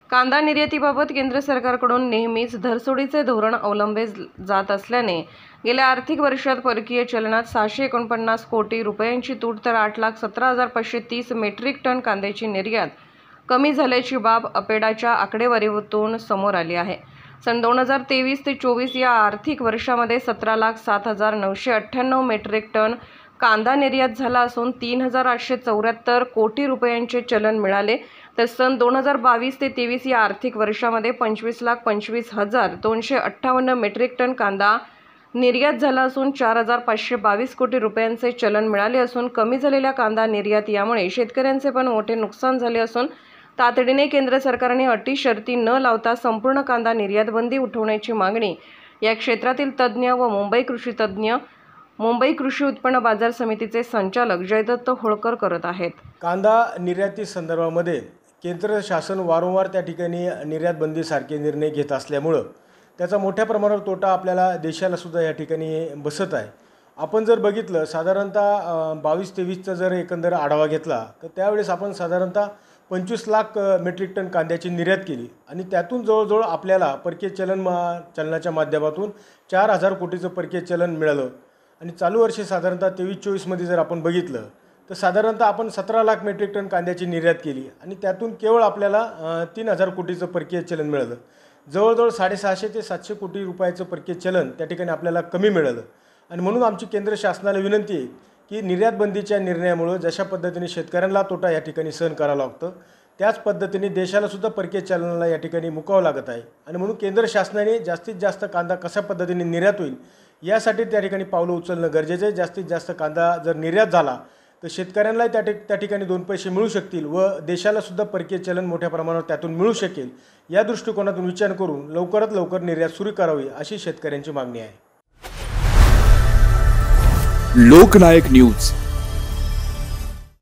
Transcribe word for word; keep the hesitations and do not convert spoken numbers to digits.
कांदा निर्यातीबाबत केंद्र सरकारकडून नेहमीच धरसोडीचे धोरण अवलंबले जात असल्याने गेल्या आर्थिक वर्षात परकीय चलनात सहाशे एकोणपन्नास कोटी रुपयांची तूट तर आठ लाख सतरा हजार पाचशे तीस मेट्रिक टन कांद्याची निर्यात कमी झाल्याची बाब अपेडाच्या आकडेवारीतून समोर आली आहे। सन दोन हजार तेवीस ते चोवीस या आर्थिक वर्षामध्ये सतरा लाख सात हजार नऊशे अठ्ठ्याण्णव मेट्रिक टन कांदा निर्यात झाला असून तीन हजार आठशे चौऱ्याहत्तर कोटी रुपयांचे चलन मिळाले, तर सन दोन हजार बावीस ते तेवीस या आर्थिक वर्षामध्ये पंचवीस लाख पंचवीस हजार दोनशे अठ्ठावन्न मेट्रिक टन कांदा निर्यात झाला असून चार हजार पाचशे बावीस कोटी रुपयांचे चलन मिळाले असून कमी झालेल्या कांदा निर्यात यामुळे शेतकऱ्यांचे पण मोठे नुकसान झाले असून तातडीने केंद्र सरकारने अटी शर्ती न लावता संपूर्ण कांदा निर्यात बंदी उठवण्याची मागणी या क्षेत्रातील तज्ज्ञ व मुंबई कृषी तज्ज्ञ मुंबई कृषी उत्पन्न बाजार समितीचे संचालक जयदत्त होळकर करत आहेत। कांदा निर्याती संदर्भामध्ये केंद्र शासन वारंवार त्या ठिकाणी निर्यात बंदीसारखे निर्णय घेत असल्यामुळे त्याचा मोठ्या प्रमाणावर तोटा आपल्याला देशाला सुद्धा या ठिकाणी बसत आहे। आपण जर बघितलं साधारणतः बावीस तेवीसचा जर एकंदर आढावा घेतला तर त्यावेळेस आपण साधारणतः पंचवीस लाख मेट्रिक टन कांद्याची निर्यात केली आणि त्यातून जवळजवळ आपल्याला परकीय चलन मा चलनाच्या माध्यमातून चार हजार कोटीचं परकीय चलन मिळालं आणि चालू वर्षी साधारणतः तेवीस चोवीसमध्ये जर आपण बघितलं तर साधारणतः आपण सतरा लाख मेट्रिक टन कांद्याची निर्यात केली आणि त्यातून केवळ आपल्याला तीन हजार कोटीचं परकीय चलन मिळालं। जवळजवळ साडेसहाशे ते सातशे कोटी रुपयाचं परकीय चलन त्या ठिकाणी आपल्याला कमी मिळालं आणि म्हणून आमची केंद्र शासनाला विनंती आहे की निर्यात बंदीच्या निर्णयामुळे जशा पद्धतीने शेतकऱ्यांना तोटा या ठिकाणी सहन करावं लागतं त्याच पद्धतीने देशाला सुद्धा परकीय चलनाला या ठिकाणी मुकावं लागत आहे आणि म्हणून केंद्र शासनाने जास्तीत जास्त कांदा कशा पद्धतीने निर्यात होईल यासाठी त्या ठिकाणी पावलं उचलणं गरजेचं आहे। जास्तीत जास्त कांदा जर निर्यात झाला तर शेतकऱ्यांना त्या ठिक त्या ठिकाणी दोन पैसे मिळू शकतील व देशाला सुद्धा परकीय चलन मोठ्या प्रमाणावर त्यातून मिळू शकेल। या दृष्टिकोनातून विचार करून लवकरात लवकर निर्यात सुरू करावी अशी शेतकऱ्यांची मागणी आहे। लोकनायक न्यूज